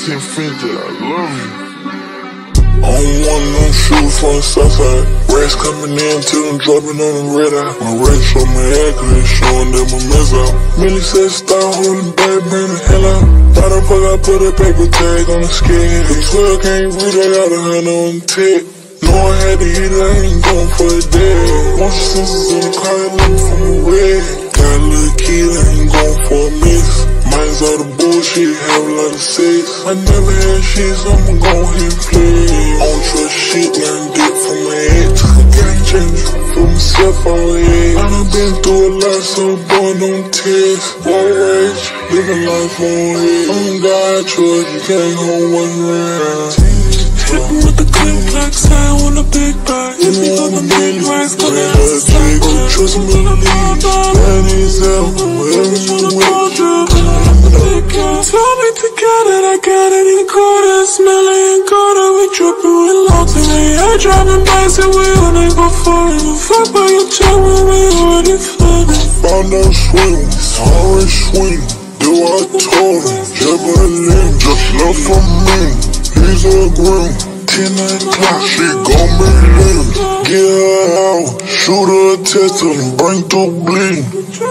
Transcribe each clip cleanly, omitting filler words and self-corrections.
1950, I love you. I don't want no shoes from the south side. Rats coming in till I'm dropping on the red eye. My rats show my accurate, showing them a mess out. Millie said start holding back, bring the hell out. Why the fuck I put a paper tag on the skin? The 12 can't read, I got 100 on the tip. No, I had to hit it, I ain't going for a day. Motion sensors in the car, looking for my red. Got a little kid, I ain't going for a miss. Mine's all the bullshit, have a lot of sex. I never had shit, so I'ma go ahead and play. I don't trust shit, learn dick from my ex. I can't change for myself all head. I done been through a lot, so boy, don't test. War rage, living life on head. On God, trust, you can't hold one round. Hitting with the click clack sound on the big bag. Hit me on the main rise, coming out the side. Trust me, leave. That is out, wherever you went. Tell me to get it, I got it in quarter. Smelling quarter, we dropping with lots of it. I driving by, so we on it before it. Fuck by your child when we already flooded. Found out swim, sorry swim. Do I told him, Jabberlin, just love from me. He's a groom, 10 o'clock, she gon' be lit. Get her out, shoot her a test and bring to bleed.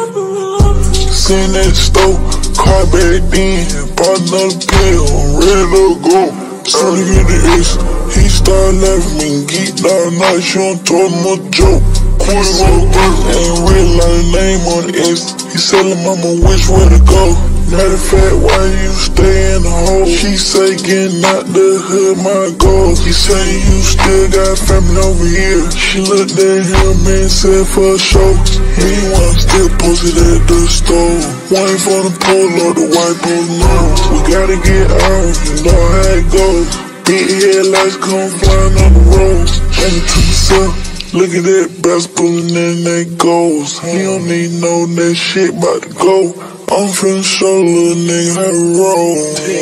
Seen that stove, car back then, bought another pill, I'm ready to go. Early in the East, he started laughing me, geek down night, she done told him a joke. Quit so good, ain't realize name on the X. He said, mama, which way to go? Matter of fact, why you stay in the hole? She say, getting out the hood, my goals. He say, you still got family over here. She looked at him and said, for sure. Meanwhile, still posted at the store. Waiting for the pull or the white boys know. We gotta get out, you know how it goes. Big headlights come flying on the road. Thinking to myself, look at that bass pulling in that goes. He don't need know that shit about to go. I'm finna show little nigga how to roll.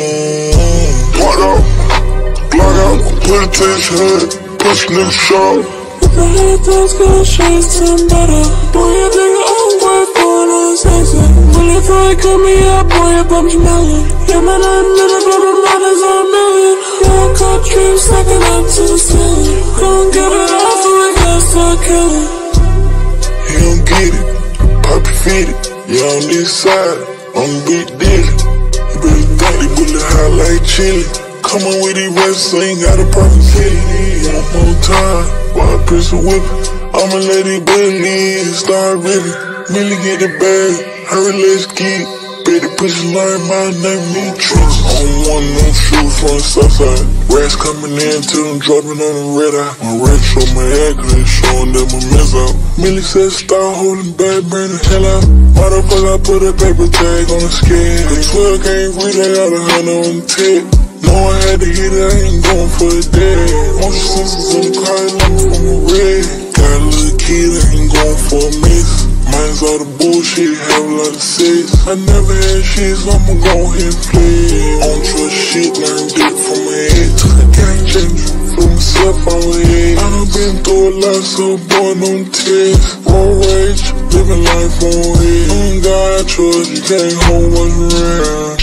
What up? Block out, put it to his head, push nigga sharp. With the head that's gonna chase some better. Boy, I think I'm worth going on sexy. Will you try to cut me up, boy, I bump your melon. Yeah, man, I admit it, but my mother's a million. Yeah, I caught dreams stacking up to the ceiling. Don't give it up, so we gotta start killing. He don't get it, Poppy feed it. Yeah, on this side, I'm big diddy. You better think they bullet hot like chili. Come on with these rest, so ain't got a perfect city. One more time, while I pistol whip it. I'ma let it believe, start ripping. Millie get the bag, hurry, let's get. Better push learn my name, me tricks. I don't want no shoes from the south side. Rats coming in till I'm dropping on the red eye. My rats show my accurate, showing them a mess out. Millie said start holding back, bring the hell out. Why the fuck I put a paper tag on the skin? The 12 can't read, I got 100 on the tip. No, I had to hit it, I ain't going for a day. Motion sensors in the car, looking for my red. Got a little kid, I ain't going for a miss. Mine's all the bullshit, have a lot of sex. I never had shit, so I'ma go ahead and play. I don't trust shit, learn dick from my ex. I can't change for myself all head. I done been through a lot, so boy, don't test. War rage, living life on head. On God, trust, you can't hold what's around.